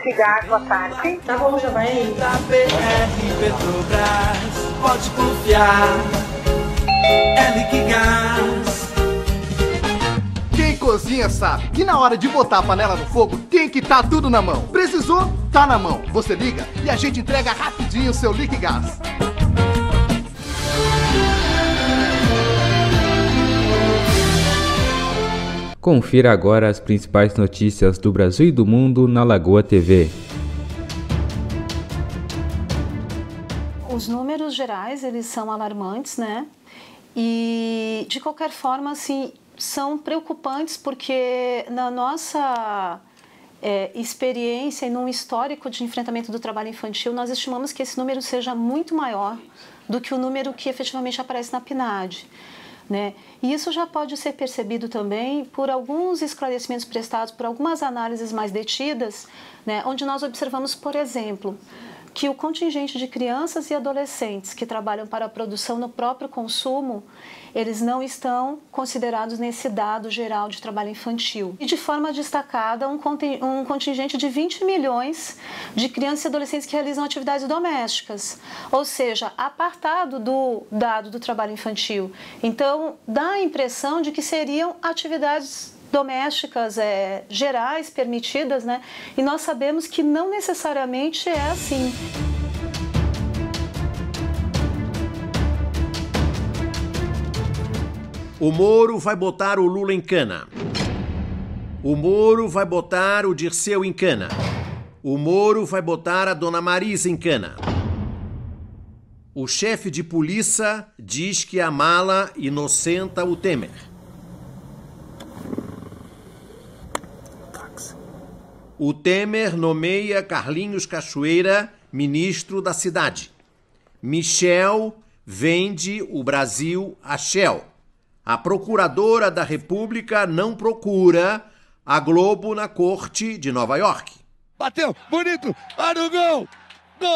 Gás, boa tarde. Tá bom, já vai aí. Da BR Petrobras, pode confiar, é Liquigás. Quem cozinha sabe que na hora de botar a panela no fogo tem que estar tudo na mão. Precisou? Tá na mão. Você liga e a gente entrega rapidinho o seu Liquigás. Confira agora as principais notícias do Brasil e do mundo na Lagoa TV. Os números gerais, eles são alarmantes, né? E, de qualquer forma, assim, são preocupantes porque na nossa experiência e num histórico de enfrentamento do trabalho infantil, nós estimamos que esse número seja muito maior do que o número que efetivamente aparece na PNAD. Né? E isso já pode ser percebido também por alguns esclarecimentos prestados, por algumas análises mais detidas, né? Onde nós observamos, por exemplo, que o contingente de crianças e adolescentes que trabalham para a produção no próprio consumo, eles não estão considerados nesse dado geral de trabalho infantil. E de forma destacada, um contingente de 20 milhões de crianças e adolescentes que realizam atividades domésticas, ou seja, apartado do dado do trabalho infantil. Então, dá a impressão de que seriam atividades domésticas gerais, permitidas, né? E nós sabemos que não necessariamente é assim. O Moro vai botar o Lula em cana. O Moro vai botar o Dirceu em cana. O Moro vai botar a Dona Marisa em cana. O chefe de polícia diz que a mala inocenta o Temer. O Temer nomeia Carlinhos Cachoeira ministro da cidade. Michel vende o Brasil a Shell. A procuradora da República não procura a Globo na corte de Nova York. Bateu, bonito, olha o gol! Gol!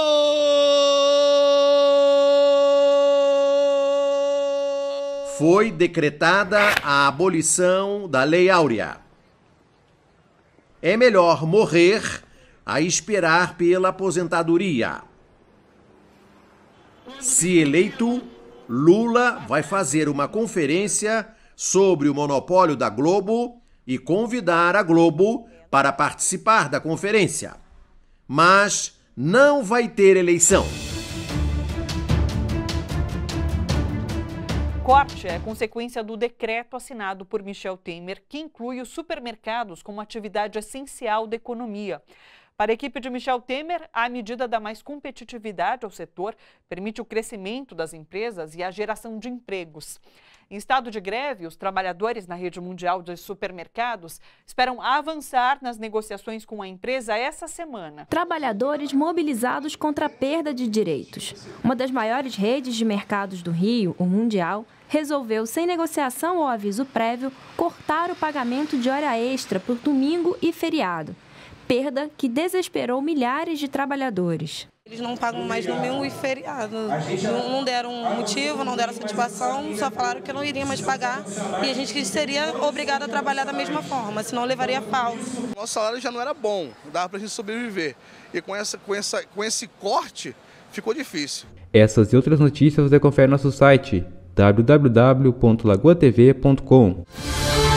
Foi decretada a abolição da Lei Áurea. É melhor morrer a esperar pela aposentadoria. Se eleito, Lula vai fazer uma conferência sobre o monopólio da Globo e convidar a Globo para participar da conferência. Mas não vai ter eleição. Corte é consequência do decreto assinado por Michel Temer, que inclui os supermercados como atividade essencial da economia. Para a equipe de Michel Temer, a medida dá mais competitividade ao setor, permite o crescimento das empresas e a geração de empregos. Em estado de greve, os trabalhadores na rede mundial de supermercados esperam avançar nas negociações com a empresa essa semana. Trabalhadores mobilizados contra a perda de direitos. Uma das maiores redes de mercados do Rio, o Mundial, resolveu, sem negociação ou aviso prévio, cortar o pagamento de hora extra por domingo e feriado. Perda que desesperou milhares de trabalhadores. Eles não pagam mais domingo e feriado. Não deram motivo, não deram satisfação, só falaram que não iriam mais pagar e a gente seria obrigado a trabalhar da mesma forma, senão levaria falta. Nosso salário já não era bom, dava pra gente sobreviver. E com esse corte, ficou difícil. Essas e outras notícias você confere no nosso site www.lagoatv.com.